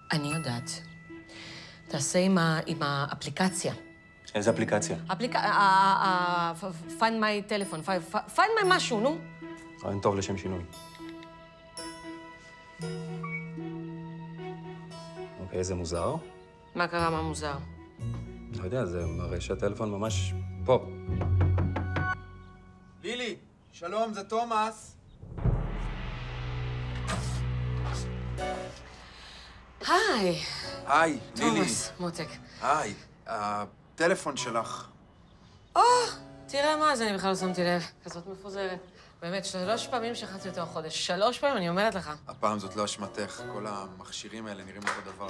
אני יודעת. תעשה עם האפליקציה. איזה אפליקציה? find my telephone, find my משהו, נו. רעיון טוב לשם שינוי. אוקיי, זה מוזר. מה קרה, מה מוזר? לא יודע, זה מראה שהטלפון ממש פה. לילי, שלום, זה תומאס. היי. היי, לילי. תומאס, מותק. היי, הטלפון שלך. תראה מה זה, אני בכלל לא שמתי לב. כזאת מפוזרת. באמת, 3 פעמים שכחתי אותו החודש. 3 פעמים, אני אומרת לך. הפעם זאת לא אשמתך, כל המכשירים האלה נראים אותו דבר.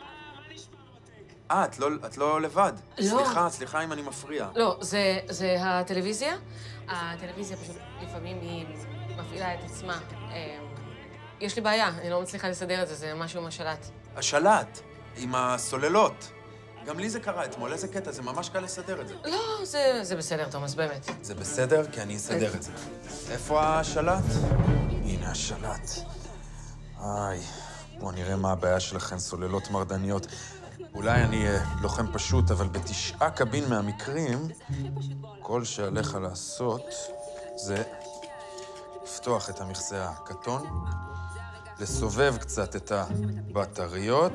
את לא לבד. לא. סליחה אם אני מפריע. לא, זה הטלוויזיה. הטלוויזיה פשוט לפעמים היא מפעילה את עצמה. יש לי בעיה, אני לא מצליחה לסדר את זה, זה משהו עם השלט. השלט, עם הסוללות. גם לי זה קרה אתמול, איזה קטע, זה ממש קל לסדר את זה. לא, זה בסדר, תומאס, באמת. זה בסדר? כי אני אסדר את זה. איפה השלט? הנה השלט. בואו נראה מה הבעיה שלכם, סוללות מרדניות. אולי אני לוחם פשוט, אבל ב9 קבין מהמקרים, כל שעליך לעשות זה לפתוח את המכסה הכתון, לסובב קצת את הבטריות,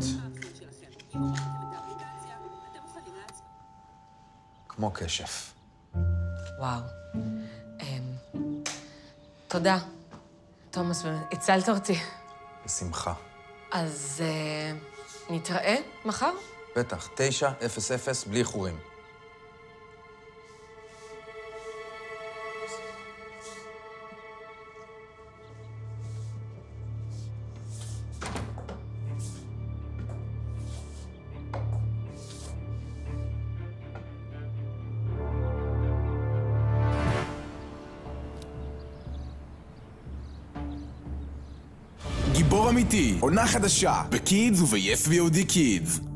כמו כשף. וואו. תודה. תומאס, באמת, הצלת אותי. בשמחה. אז נתראה מחר? בטח, 9:00, בלי איחורים. גיבור אמיתי, עונה חדשה, בקידס וב-yes VOD Kids.